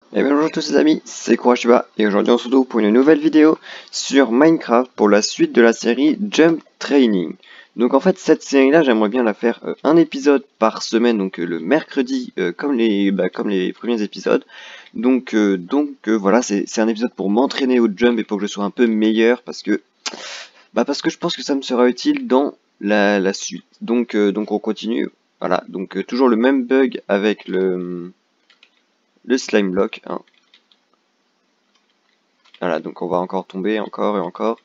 Et bien bonjour à tous les amis, c'est Kourashiba et aujourd'hui on se retrouve pour une nouvelle vidéo sur Minecraft pour la suite de la série Jump Training. Donc en fait cette série là j'aimerais bien la faire un épisode par semaine, donc le mercredi comme les premiers épisodes. Donc voilà, c'est un épisode pour m'entraîner au jump et pour que je sois un peu meilleur parce que je pense que ça me sera utile dans la suite. Donc on continue, voilà, donc toujours le même bug avec le slime block, hein. Voilà, donc on va encore tomber, encore et encore.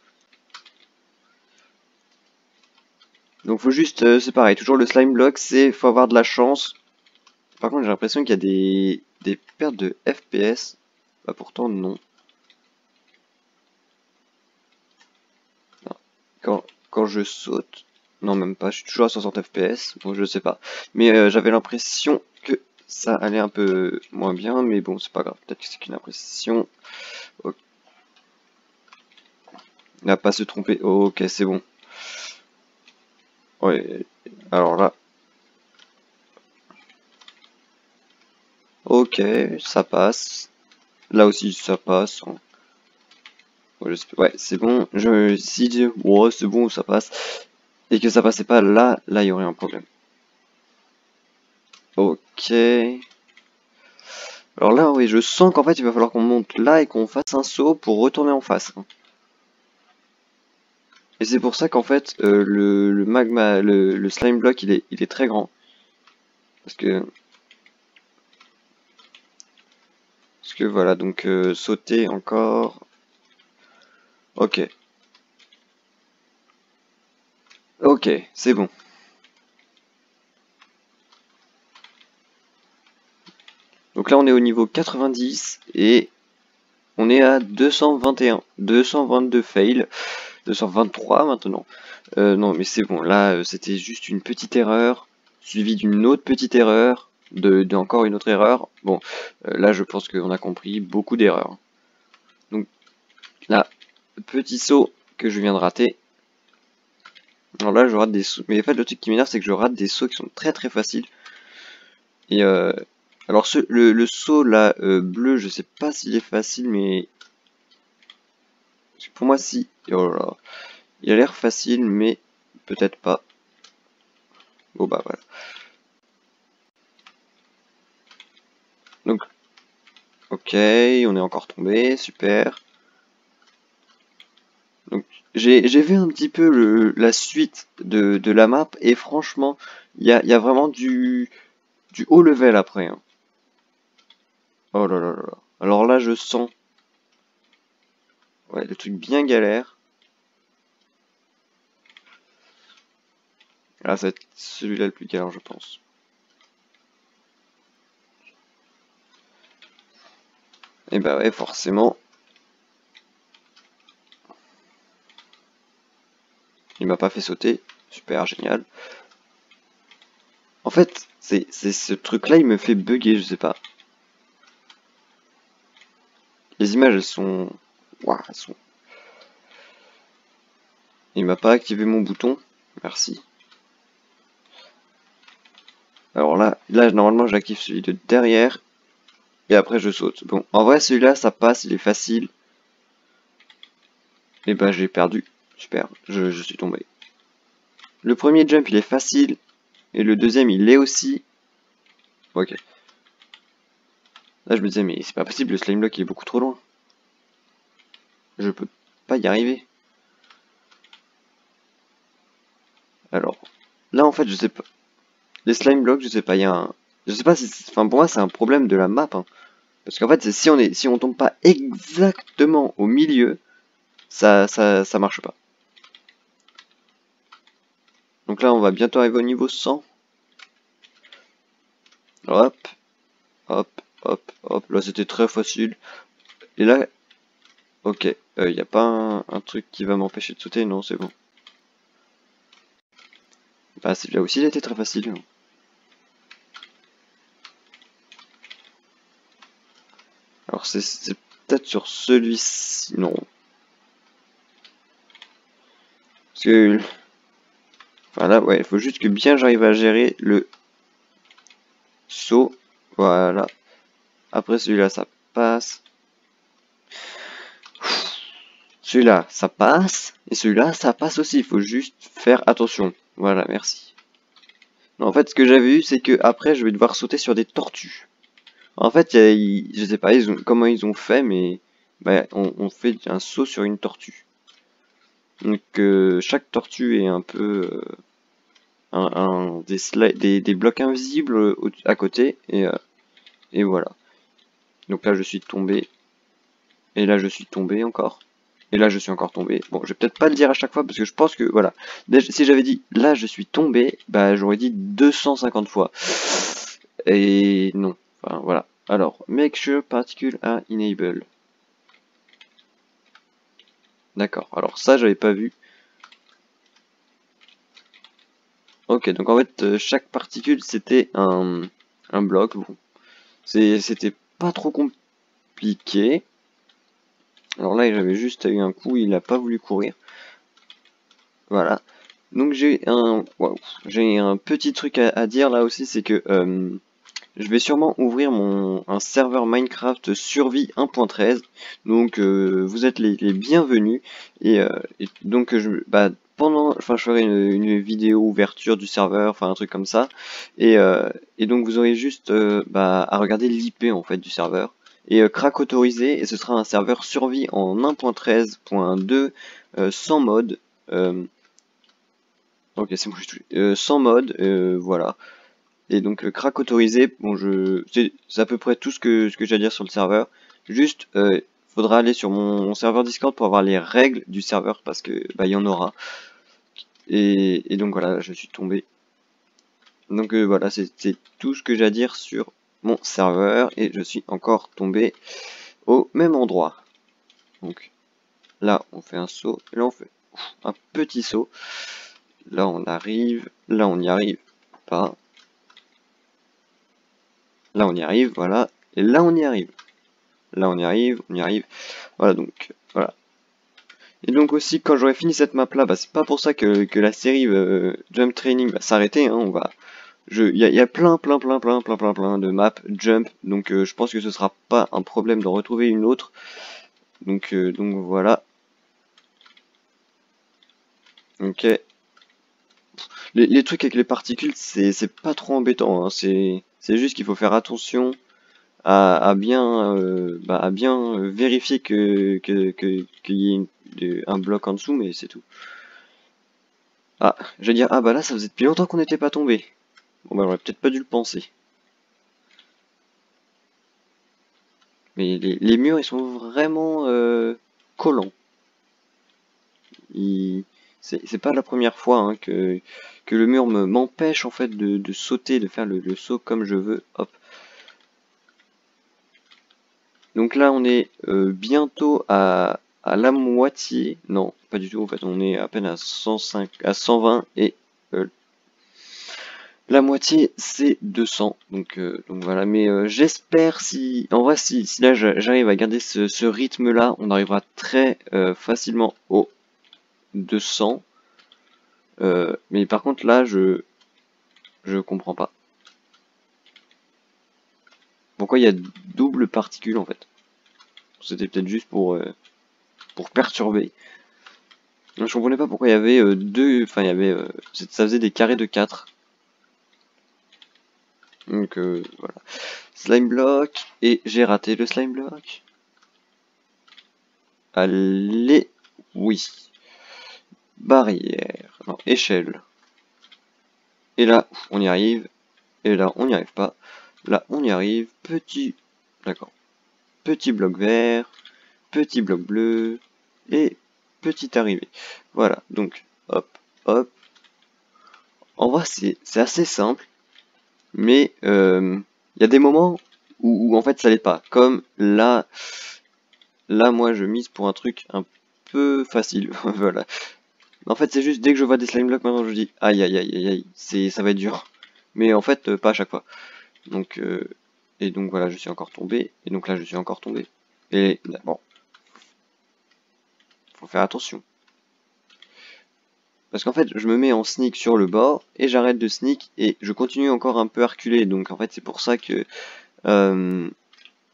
Donc faut juste, c'est pareil, toujours le slime block, faut avoir de la chance. Par contre j'ai l'impression qu'il y a des pertes de FPS. Bah pourtant non. Non. Quand je saute, non même pas, je suis toujours à 60 FPS, donc je sais pas. Mais j'avais l'impression que ça allait un peu moins bien, mais bon c'est pas grave, peut-être que c'est qu'une impression. Ok. Il n'a pas se tromper, ok c'est bon. Ouais, alors là. Ok, ça passe. Là aussi ça passe, hein. Ouais, c'est bon. Si ouais, c'est bon, ça passe. Et que ça passait pas là, il y aurait un problème. Ok. Alors là, oui, je sens qu'en fait, il va falloir qu'on monte là et qu'on fasse un saut pour retourner en face, hein. Et c'est pour ça qu'en fait, le magma, le slime block, il est très grand. Parce que voilà, donc sauter encore. Ok. Ok, c'est bon. Donc là, on est au niveau 90 et on est à 221. 222 fails. 223 maintenant. Non, mais c'est bon. Là, c'était juste une petite erreur, suivie d'une autre petite erreur, d'encore une autre erreur. Bon, là, je pense qu'on a compris beaucoup d'erreurs. Donc là, petit saut que je viens de rater. Alors là, je rate des sauts. Mais en fait, le truc qui m'énerve, c'est que je rate des sauts qui sont très très faciles. Et alors, le saut là, bleu, je sais pas s'il est facile, mais pour moi, si. Oh là là. Il a l'air facile, mais peut-être pas. Bon, bah voilà. Donc, ok, on est encore tombé, super. Donc j'ai vu un petit peu la suite de la map et franchement, il y a vraiment du haut level après, hein. Oh là là là là. Alors là, je sens, ouais, le truc bien galère. Ah, c'est celui-là le plus galère, je pense. Et bah ouais, forcément, il m'a pas fait sauter. Super, génial. En fait, c'est ce truc-là, il me fait bugger, je sais pas. Les images, elles sont... Ouah, elles sont... Il m'a pas activé mon bouton. Merci. Alors là, normalement, j'active celui de derrière. Et après, je saute. Bon, en vrai, celui-là, ça passe, il est facile. Et ben, j'ai perdu. Super, je suis tombé. Le premier jump, il est facile. Et le deuxième, il l'est aussi. Ok. Là, je me disais, mais c'est pas possible, le slime block, il est beaucoup trop loin. Je peux pas y arriver. Alors, là, en fait, je sais pas. Les slime blocks, je sais pas, il y a un... Je sais pas si... Enfin, pour moi, c'est un problème de la map, hein. Parce qu'en fait, si on tombe pas exactement au milieu, ça marche pas. Donc là, on va bientôt arriver au niveau 100. Hop, hop, hop, hop. Là, c'était très facile. Et là, ok. Y a pas un truc qui va m'empêcher de sauter? Non, c'est bon. Bah, celui-là aussi, il était très facile, hein. Alors, c'est peut-être sur celui-ci. Non. Parce que... Enfin là, ouais, il faut juste que bien j'arrive à gérer le saut. Voilà. Après celui-là, ça passe. Celui-là, ça passe. Et celui-là, ça passe aussi. Il faut juste faire attention. Voilà, merci. Non, en fait, ce que j'avais eu, c'est que après, je vais devoir sauter sur des tortues. En fait, je sais pas comment ils ont fait, mais bah, on fait un saut sur une tortue. Donc chaque tortue est un peu des blocs invisibles à côté et voilà. Donc là je suis tombé et là je suis tombé encore et là je suis encore tombé. Bon, je vais peut-être pas le dire à chaque fois parce que je pense que voilà. Déjà, si j'avais dit là je suis tombé, bah j'aurais dit 250 fois. Et non. Enfin voilà. Alors, make sure particle are enable. D'accord. Alors ça j'avais pas vu. Ok, donc en fait chaque particule c'était un bloc. Bon. C'était pas trop compliqué. Alors là j'avais juste eu un coup, il a pas voulu courir. Voilà. Donc j'ai un petit truc à dire là aussi, c'est que je vais sûrement ouvrir un serveur Minecraft survie 1.13. Donc vous êtes les bienvenus et donc je ferai une vidéo ouverture du serveur, enfin un truc comme ça et donc vous aurez juste à regarder l'IP en fait du serveur et crack autorisé et ce sera un serveur survie en 1.13.2 sans mode. Ok, c'est bon, sans mode, voilà. Et donc crack autorisé, bon c'est à peu près tout ce que j'ai à dire sur le serveur. Juste faudra aller sur mon serveur Discord pour avoir les règles du serveur parce que bah il y en aura. Et donc voilà, je suis tombé. Donc voilà, c'est tout ce que j'ai à dire sur mon serveur et je suis encore tombé au même endroit. Donc là on fait un saut, et là on fait un petit saut. Là on arrive, là on n'y arrive pas. Là on y arrive, voilà. Et là on y arrive. Là on y arrive, on y arrive. Voilà donc, voilà. Et donc aussi quand j'aurai fini cette map là, bah, c'est pas pour ça que la série Jump Training va s'arrêter, hein, il y a plein de maps Jump, donc je pense que ce sera pas un problème d'en retrouver une autre. Donc voilà. Ok. Les trucs avec les particules, c'est pas trop embêtant, hein. C'est juste qu'il faut faire attention à bien vérifier qu'il y ait un bloc en dessous, mais c'est tout. Ah, je vais dire, ah bah là ça faisait depuis longtemps qu'on n'était pas tombé. Bon bah j'aurais peut-être pas dû le penser. Mais les murs ils sont vraiment collants. C'est pas la première fois hein, que le mur m'empêche en fait de sauter, de faire le saut comme je veux. Hop. Donc là on est bientôt à la moitié. Non, pas du tout en fait, on est à peine à 105, à 120 et la moitié c'est 200. Donc voilà, mais j'espère en vrai si là j'arrive à garder ce rythme là, on arrivera très facilement au 200. Mais par contre là je comprends pas. Pourquoi il y a double particule en fait? C'était peut-être juste pour perturber. Je comprenais pas pourquoi il y avait enfin il y avait, ça faisait des carrés de 4. Donc voilà. Slime block, et j'ai raté le slime block. Allez, oui. Barrière, non, échelle. Et là, on y arrive. Et là, on n'y arrive pas. Là, on y arrive. Petit, d'accord. Petit bloc vert, petit bloc bleu, et petite arrivée. Voilà, donc, hop, hop. En vrai, c'est assez simple, mais il y a des moments où en fait ça l'est pas. Comme là, moi je mise pour un truc un peu facile. Voilà. En fait, c'est juste dès que je vois des slime blocks, maintenant je dis aïe aïe aïe aïe aïe, ça va être dur. Mais en fait, pas à chaque fois. Donc, et donc voilà, je suis encore tombé. Et donc là, je suis encore tombé. Et bon, faut faire attention. Parce qu'en fait, je me mets en sneak sur le bord et j'arrête de sneak et je continue encore un peu à reculer. Donc en fait, c'est pour ça que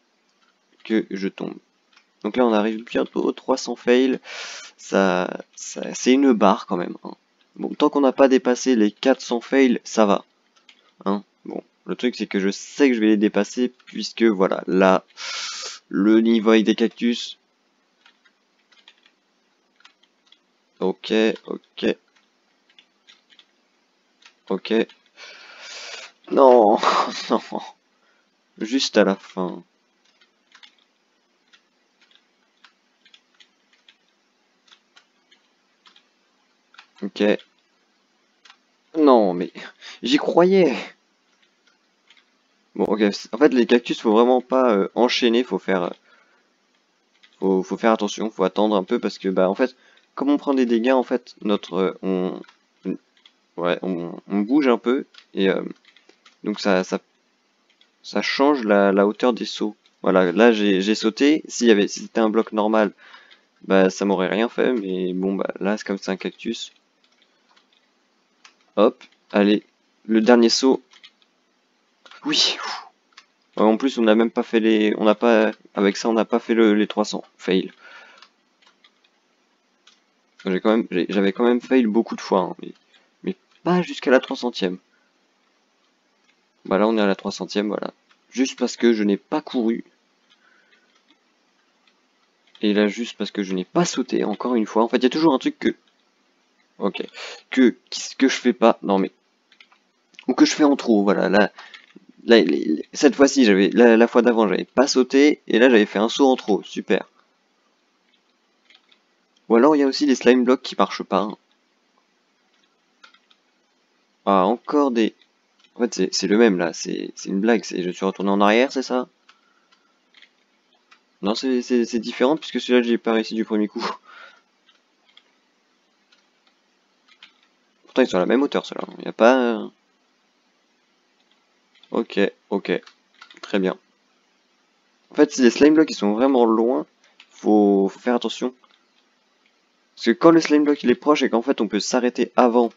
que je tombe. Donc là on arrive bientôt aux 300 fails. C'est une barre quand même. Hein. Bon, tant qu'on n'a pas dépassé les 400 fails, ça va. Hein. Bon, le truc c'est que je sais que je vais les dépasser puisque voilà, là, le niveau avec des cactus. Ok, ok. Ok. Non, non. Juste à la fin. Ok. Non, mais j'y croyais. Bon, ok. En fait, les cactus, faut vraiment pas enchaîner. Faut faire attention. Faut attendre un peu parce que, bah, en fait, comme on prend des dégâts, en fait, on bouge un peu et donc ça change la hauteur des sauts. Voilà. Là, j'ai sauté. Si c'était un bloc normal, bah, ça m'aurait rien fait. Mais bon, bah, là, c'est comme c'est un cactus. Hop. Allez. Le dernier saut. Oui. En plus, on n'a même pas fait on n'a pas, avec ça, on n'a pas fait les 300. Fail. J'avais quand même fail beaucoup de fois, hein, mais pas jusqu'à la 300e. Bah là, on est à la 300e, voilà. Juste parce que je n'ai pas couru. Et là, juste parce que je n'ai pas sauté, encore une fois. En fait, il y a toujours un truc que... Ok. Que je fais pas. Non, mais... Ou que je fais en trop, voilà. Cette fois-ci, la fois d'avant, j'avais pas sauté. Et là, j'avais fait un saut en trop. Super. Ou alors, il y a aussi les slime blocks qui marchent pas. Hein. Ah, encore des... En fait, c'est le même, là. C'est une blague. Je suis retourné en arrière, c'est ça? Non, c'est différent, puisque celui-là, j'ai pas réussi du premier coup. Pourtant, ils sont à la même hauteur, ceux-là. Il n'y a pas... Ok, ok. Très bien. En fait, si les slime blocks, ils sont vraiment loin, faut faire attention. Parce que quand le slime block, il est proche et qu'en fait, on peut s'arrêter avant,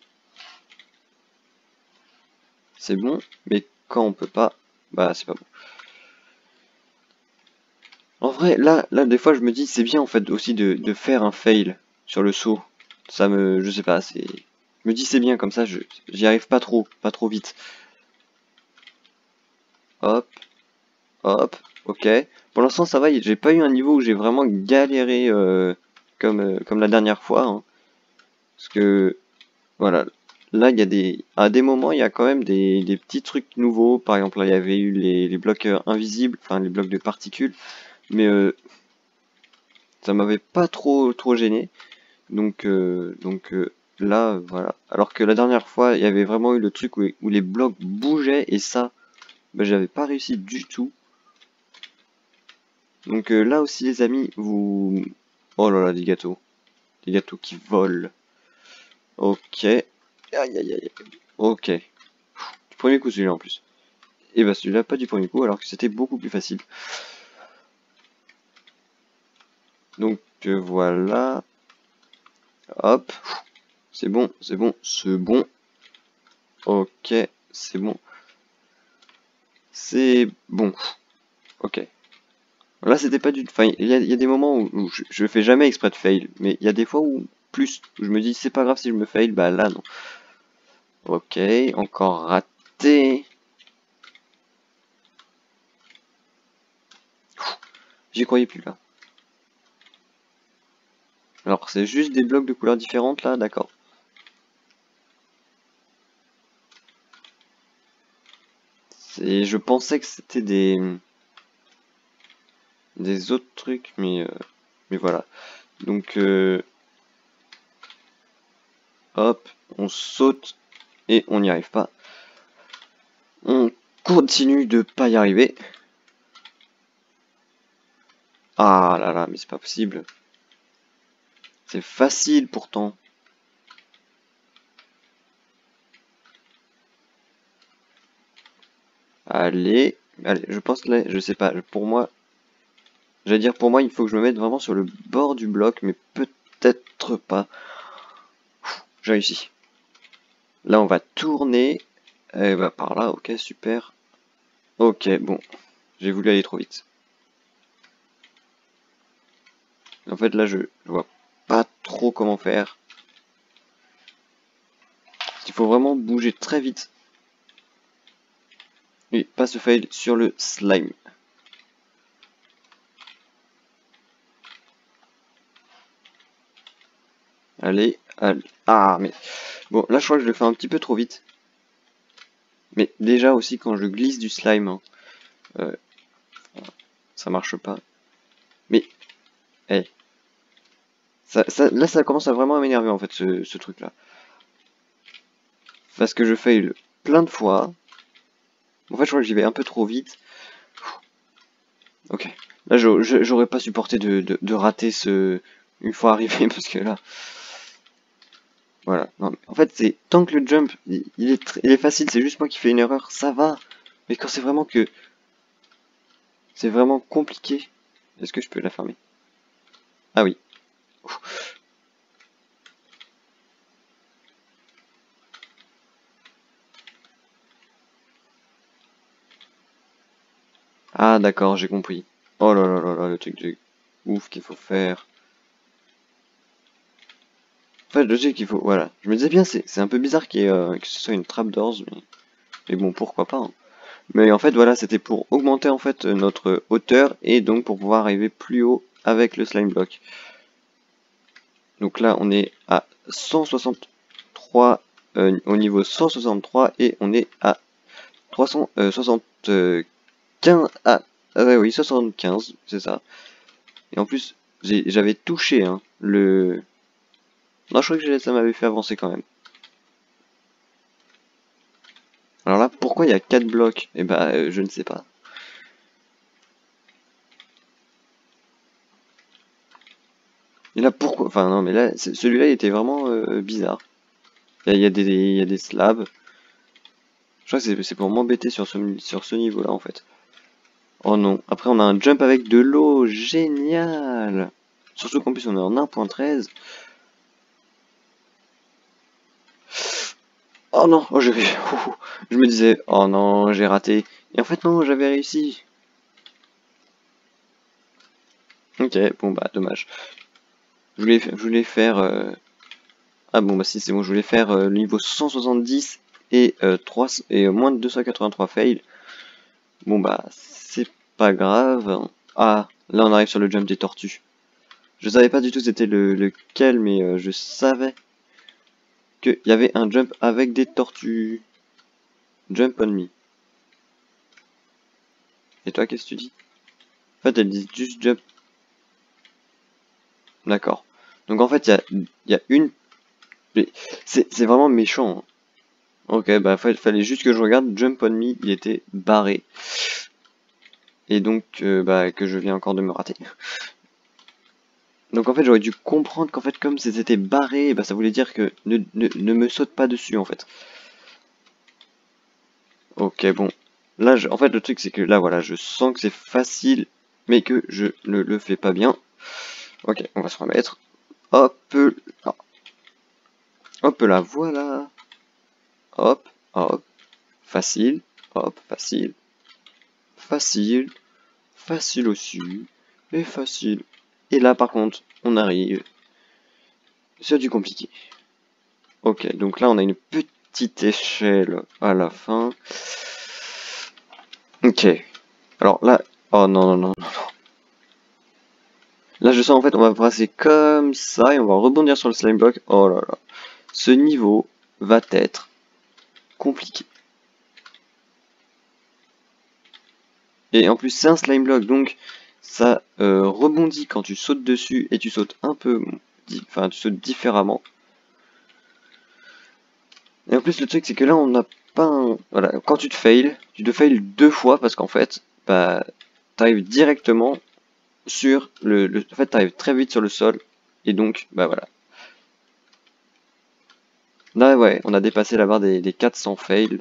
c'est bon. Mais quand on peut pas, bah, c'est pas bon. En vrai, là, des fois, je me dis, c'est bien, en fait, aussi de faire un fail sur le saut. Je sais pas, je me dis, c'est bien, comme ça, j'y arrive pas trop vite. Hop, hop, ok. Pour l'instant, ça va, j'ai pas eu un niveau où j'ai vraiment galéré comme la dernière fois. Hein. Parce que, voilà, là, à des moments, il y a quand même des petits trucs nouveaux. Par exemple, là, il y avait eu les blocs invisibles, enfin, les blocs de particules. Mais ça m'avait pas trop gêné. Donc là, voilà. Alors que la dernière fois, il y avait vraiment eu le truc où les blocs bougeaient et ça, bah, j'avais pas réussi du tout. Donc là aussi, les amis, vous... Oh là là, des gâteaux. Des gâteaux qui volent. Ok. Aïe aïe aïe. Ok. Du premier coup, celui-là en plus. Et bah celui-là, pas du premier coup, alors que c'était beaucoup plus facile. Donc voilà. Hop. C'est bon, c'est bon, c'est bon. Ok, c'est bon. C'est bon. Ok. Là, c'était pas du... Enfin, il y a des moments où je fais jamais exprès de fail. Mais il y a des fois où où je me dis, c'est pas grave si je me fail. Bah là, non. Ok, encore raté. J'y croyais plus, là. Alors, c'est juste des blocs de couleurs différentes, là, d'accord. Je pensais que c'était des autres trucs, mais voilà. Donc, hop, on saute et on n'y arrive pas. On continue de pas y arriver. Ah là là, mais c'est pas possible. C'est facile pourtant. Allez, allez, je pense là, je sais pas, pour moi, j'allais dire pour moi, il faut que je me mette vraiment sur le bord du bloc, mais peut-être pas. J'ai réussi. Là, on va tourner. Et bah par là, ok, super. Ok, bon, j'ai voulu aller trop vite. En fait, là, je vois pas trop comment faire. Il faut vraiment bouger très vite. Et pas se fail sur le slime. Allez, allez. Ah, mais... Bon, là, je crois que je le fais un petit peu trop vite. Mais déjà aussi, quand je glisse du slime, hein, ça marche pas. Mais, hey. Là, ça commence à vraiment m'énerver, en fait, ce truc-là. Parce que je fail plein de fois. En fait, je crois que j'y vais un peu trop vite. Ok. Là, j'aurais pas supporté de rater ce... Une fois arrivé, parce que là... Voilà. Non, mais en fait, c'est tant que le jump, il est facile, c'est juste moi qui fais une erreur, ça va. Mais quand c'est vraiment que... C'est vraiment compliqué. Est-ce que je peux la fermer? Ah oui. Ah d'accord, j'ai compris. Oh là là là là, le truc de ouf qu'il faut faire. En fait, je sais qu'il faut... Voilà. Je me disais bien, c'est un peu bizarre que ce soit une trappe d'ores, mais bon, pourquoi pas, hein. Mais en fait, voilà, c'était pour augmenter en fait notre hauteur et donc pour pouvoir arriver plus haut avec le slime block. Donc là, on est à 163 au niveau 163 et on est à 375. Ah ouais, oui, 75, c'est ça. Et en plus, j'avais touché hein, le... Non, je crois que ça m'avait fait avancer quand même. Alors là, pourquoi il y a 4 blocs? Eh ben, je ne sais pas. Et là, pourquoi? Enfin, non, mais là, celui-là, il était vraiment bizarre. Il y a des slabs. Je crois que c'est pour m'embêter sur ce niveau-là, en fait. Oh non. Après, on a un jump avec de l'eau. Génial! Surtout qu'en plus, on est en 1.13. Oh non! Oh, j'ai... Je me disais, oh non, j'ai raté. Et en fait, non, j'avais réussi. Ok, bon, bah, dommage. Je voulais faire... Ah bon, bah si, c'est bon, je voulais faire le niveau 170 et, 3, et moins de 283 fails. Bon, bah, c'est pas grave. Ah, là, on arrive sur le jump des tortues. Je savais pas du tout c'était lequel, mais je savais qu'il y avait un jump avec des tortues. Jump on me. Et toi, qu'est-ce que tu dis? En fait, elle dit juste jump. D'accord. Donc en fait, il y a une... C'est vraiment méchant, hein. Ok, bah fallait juste que je regarde. Jump on me, il était barré. Et donc, bah, que je viens encore de me rater. Donc en fait, j'aurais dû comprendre qu'en fait, comme c'était barré, bah, ça voulait dire que ne me saute pas dessus, en fait. Ok, bon. Là, en fait, le truc, c'est que là, voilà, je sens que c'est facile, mais que je ne le fais pas bien. Ok, on va se remettre. Hop, là. Hop là, voilà. Hop, hop. Facile, hop, facile. Facile, facile aussi. Et facile. Et là, par contre, on arrive sur du compliqué. Ok, donc là, on a une petite échelle à la fin. Ok. Alors là... Oh non, non, non, non. Là, je sens en fait, on va passer comme ça et on va rebondir sur le slime block. Oh là là. Ce niveau va être compliqué. Et en plus, c'est un slime block, donc ça rebondit quand tu sautes dessus et tu sautes un peu... Enfin, tu sautes différemment. Et en plus, le truc, c'est que là, on n'a pas un... Voilà, quand tu te fail 2 fois parce qu'en fait, bah, t'arrives directement sur en fait, t'arrives très vite sur le sol et donc, bah voilà. Là, ouais, on a dépassé la barre des 400 fails,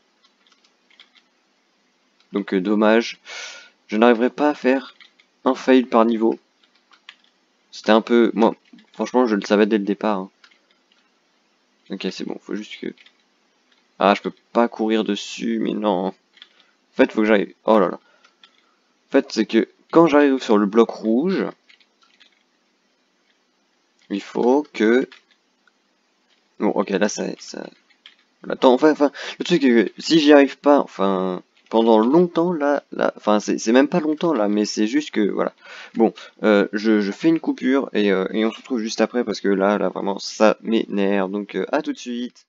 donc dommage. Je n'arriverai pas à faire un fail par niveau. C'était un peu... Moi, franchement, je le savais dès le départ, hein. Ok, c'est bon, faut juste que... Ah, je peux pas courir dessus, mais non. En fait, faut que j'arrive... Oh là là. En fait, c'est que quand j'arrive sur le bloc rouge, il faut que... Bon, ok, là, ça... Attends, enfin, le truc est que si j'y arrive pas, enfin, pendant longtemps, enfin, c'est même pas longtemps, là, mais c'est juste que, voilà. Bon, je fais une coupure, et on se retrouve juste après, parce que là, vraiment, ça m'énerve, donc à tout de suite.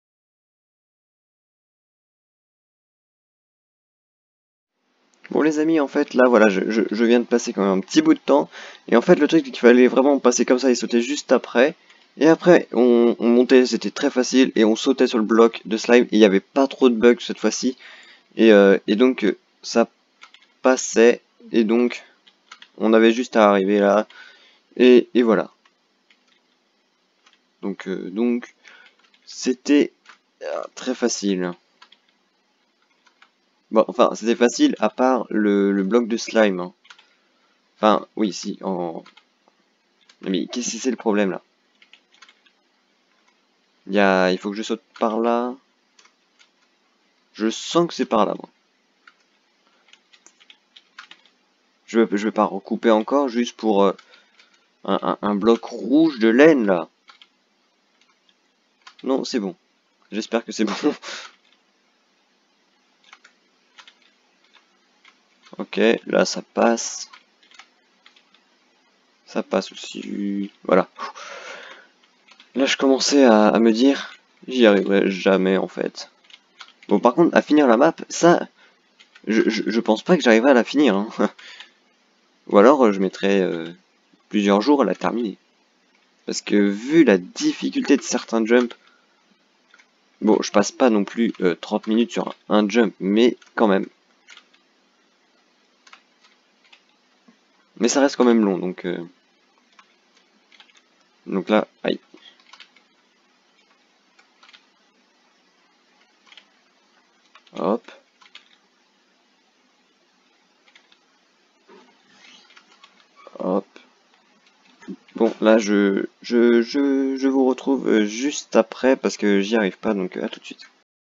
Bon les amis, en fait là voilà, je viens de passer quand même un petit bout de temps, et en fait le truc c'est qu'il fallait vraiment passer comme ça et sauter juste après, et après on montait, c'était très facile, et on sautait sur le bloc de slime, et il n'y avait pas trop de bugs cette fois-ci, et donc ça passait, et donc on avait juste à arriver là, et voilà. Donc c'était très facile. Bon, enfin c'était facile à part le bloc de slime, hein. Enfin oui si, mais qu'est-ce que c'est le problème là? Il faut que je saute par là. Je sens que c'est par là, moi. Je vais pas recouper encore, juste pour un bloc rouge de laine, là. Non, c'est bon. J'espère que c'est bon. Ok, là, ça passe. Ça passe aussi. Voilà. Là, je commençais à me dire, j'y arriverai jamais, en fait. Bon, par contre, à finir la map, ça, je pense pas que j'arriverai à la finir, hein. Ou alors, je mettrai plusieurs jours à la terminer. Parce que vu la difficulté de certains jumps, bon, je passe pas non plus 30 minutes sur un jump, mais quand même. Mais ça reste quand même long, donc là, aïe. Hop. Hop. Bon, là, je vous retrouve juste après, parce que j'y arrive pas, donc à tout de suite.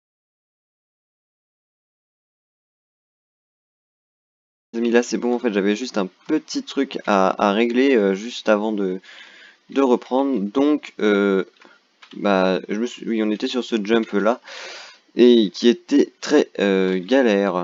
Les amis, là, c'est bon, en fait, j'avais juste un petit truc à régler juste avant de reprendre. Donc, bah, oui, on était sur ce jump là, et qui était très galère.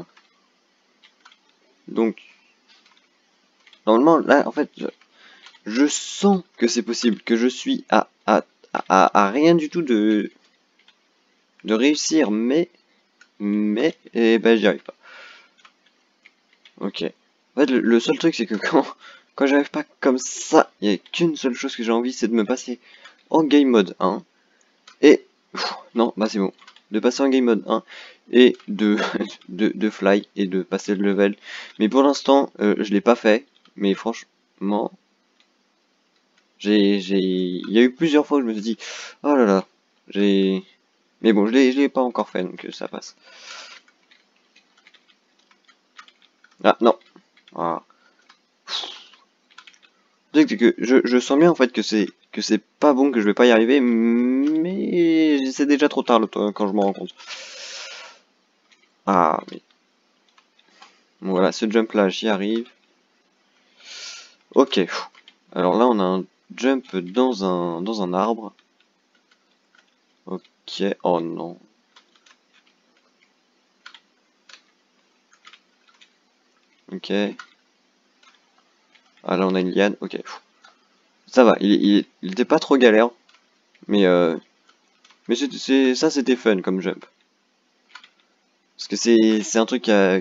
Donc, normalement, là, en fait, je sens que c'est possible, que je suis à rien du tout de réussir, mais, et ben, j'y arrive pas. Ok. En fait, le seul truc, c'est que quand j'arrive pas comme ça, il n'y a qu'une seule chose que j'ai envie, c'est de me passer en game mode 1. Et, non, bah c'est bon. De passer en game mode 1 et de fly et de passer le level. Mais pour l'instant, je l'ai pas fait. Mais franchement, il y a eu plusieurs fois où je me suis dit, oh là là, mais bon, je l'ai pas encore fait, donc ça passe. Ah, non. Ah. Le truc, c'est que je sens bien, en fait, que c'est pas bon, que je vais pas y arriver, mais c'est déjà trop tard quand je m'en rends compte. Ah, mais... Bon, voilà, ce jump-là, j'y arrive. Ok. Alors là, on a un jump dans un arbre. Ok. Oh non. Ok. Ah là, on a une liane. Ok. Ça va, il était pas trop galère. Mais ça, c'était fun comme jump. Parce que c'est un truc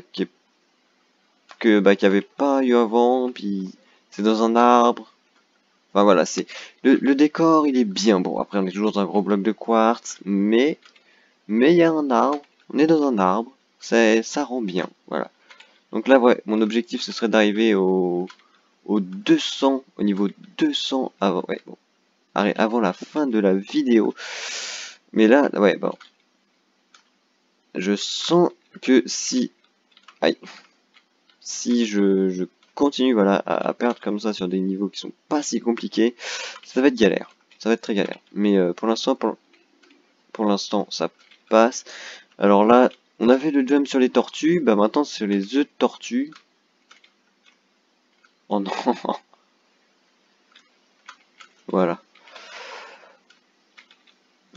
qu'il y avait pas eu avant. Puis c'est dans un arbre. Enfin voilà, c'est le décor, il est bien. Bon, après, on est toujours dans un gros bloc de quartz. Mais il y a un arbre. On est dans un arbre. Ça rend bien. Voilà. Donc là, ouais, mon objectif, ce serait d'arriver au 200, au niveau 200 avant, ouais, bon, avant la fin de la vidéo. Mais là, ouais, bon, je sens que aïe, si je continue, voilà, à perdre comme ça sur des niveaux qui sont pas si compliqués, ça va être galère, ça va être très galère. Mais pour l'instant, ça passe. Alors là, on avait le jump sur les tortues, bah maintenant c'est sur les œufs de tortue. Oh non. Voilà.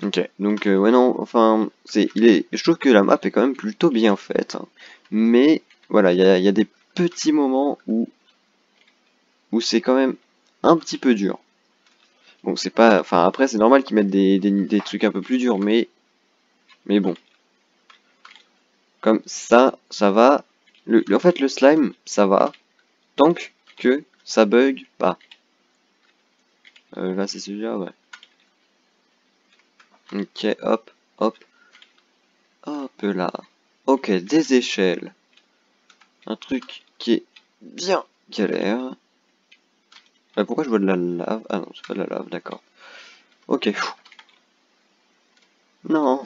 Ok, donc ouais non, enfin, je trouve que la map est quand même plutôt bien faite, hein. Mais voilà, il y a des petits moments où c'est quand même un petit peu dur. Bon, c'est pas, enfin après c'est normal qu'ils mettent des trucs un peu plus durs, mais bon, comme ça va. En fait, le slime, ça va tant que ça bug pas. Là, c'est celui-là, ouais. Ok, hop, hop, hop là. Ok, des échelles. Un truc qui est bien galère. Pourquoi je vois de la lave? Ah non, c'est pas de la lave, d'accord. Ok. Non.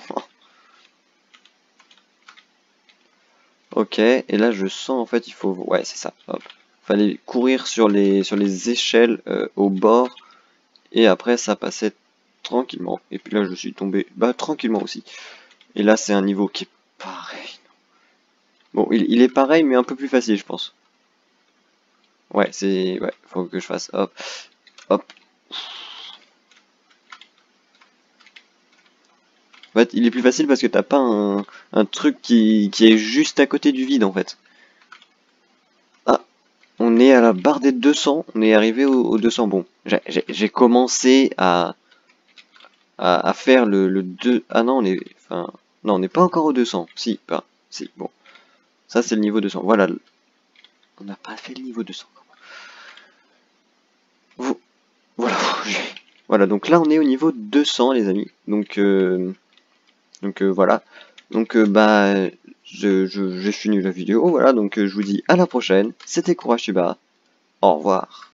Ok, et là je sens en fait il faut... Ouais, c'est ça. Hop. Fallait courir sur les échelles au bord. Et après ça passait tranquillement. Et puis là je suis tombé tranquillement aussi. Et là c'est un niveau qui est pareil. Bon, il est pareil mais un peu plus facile je pense. Ouais, c'est... Ouais, faut que je fasse hop, hop. En fait, il est plus facile parce que t'as pas un truc qui est juste à côté du vide en fait. Ah, on est à la barre des 200, on est arrivé au 200. Bon, j'ai commencé à faire le 2... Ah non, on est... Enfin, non, on n'est pas encore au 200. Si, pas. Si, bon. Ça, c'est le niveau 200. Voilà. On n'a pas fait le niveau 200. Voilà. Voilà, donc là, on est au niveau 200, les amis. Donc voilà. Donc, j'ai fini la vidéo. Voilà, donc je vous dis à la prochaine. C'était Courage Tuba. Au revoir.